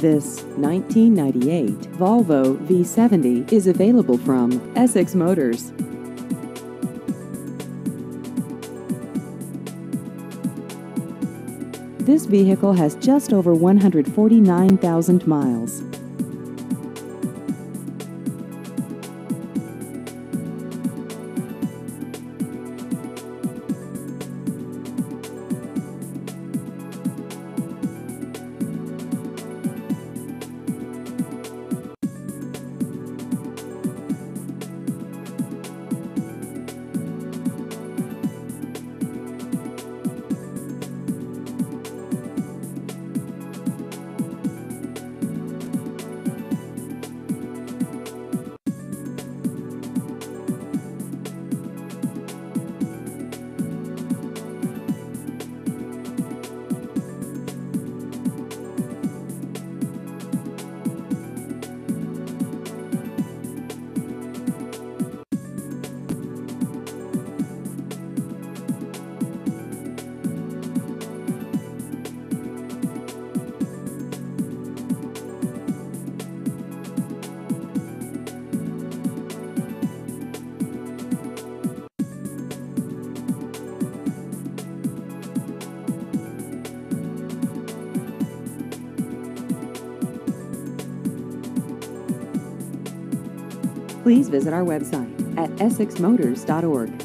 This 1998 Volvo V70 is available from Essex Motors. This vehicle has just over 149,000 miles. Please visit our website at essexmotors.org.